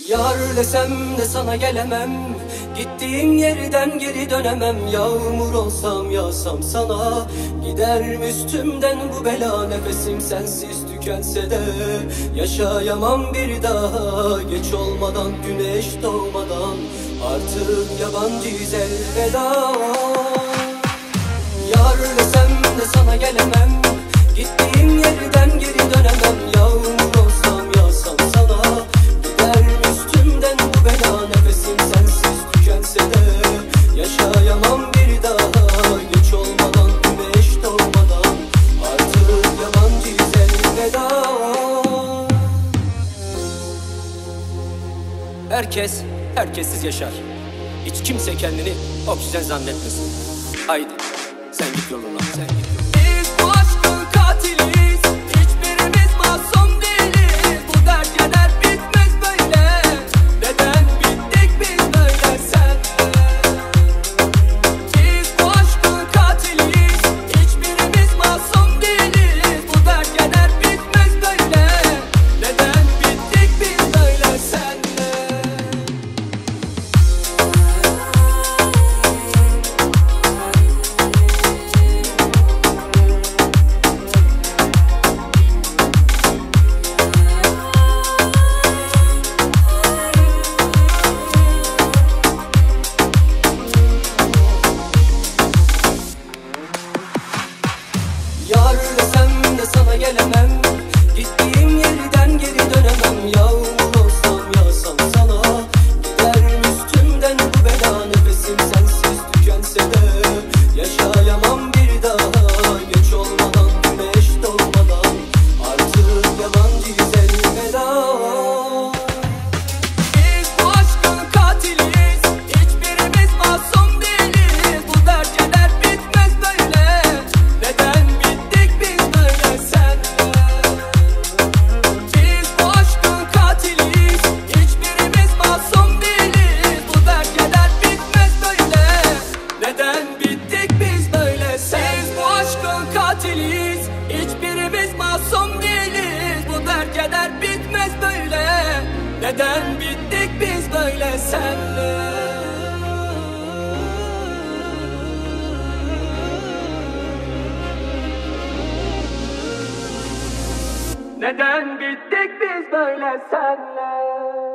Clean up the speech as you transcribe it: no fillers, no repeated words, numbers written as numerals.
Yar desem de sana gelemem, gittiğin yerden geri dönemem. Yağmur olsam yağsam sana, gider üstümden bu bela. Nefesim sensiz tükense de yaşayamam bir daha. Geç olmadan, güneş doğmadan, artık yabancıyız elveda. Yar desem de sana gelemem, gittiğin yerden geri dönemem. Yağmur olsam yağsam sana, gider üstümden bu bela. Nefesim sensiz tükense de yaşayamam bir daha. Geç olmadan, güneş doğmadan, artık yabancıyız elveda. Herkes herkessiz yaşar. Hiç kimse kendini oksijen zannetmesin. Haydi sen git yoluna, sen git yoluna. Biz bu aşkın katiliyiz, hiçbirimiz masum değiliz. Bu dert keder bitmez böyle, neden bittik biz böyle senle? Biz bu aşkın katiliyiz, hiçbirimiz masum değiliz. Bu dert keder bitmez böyle, neden bittik biz böyle senle? Yar desem de sana gelemem, gittiğim yerden geri dönemem. Yağmur olsam yağsam sana, gider üstümden bu bela. Nefesim sensiz tükense de yaşayamam bir daha. Geç olmadan, güneş doğmadan, artık yabancıyız elveda. Biz bu aşkın katiliyiz, hiçbirimiz masum değiliz. Bu dert keder bitmez böyle, neden bittik biz böyle senle? Biz bu aşkın katiliyiz, hiçbirimiz masum değiliz. Bu dert keder bitmez böyle, neden bittik biz böyle senle? Biz bu aşkın katiliyiz, hiçbirimiz masum değiliz. Bu dert keder bitmez böyle, neden bittik biz böyle senle? Neden bittik biz böyle senle?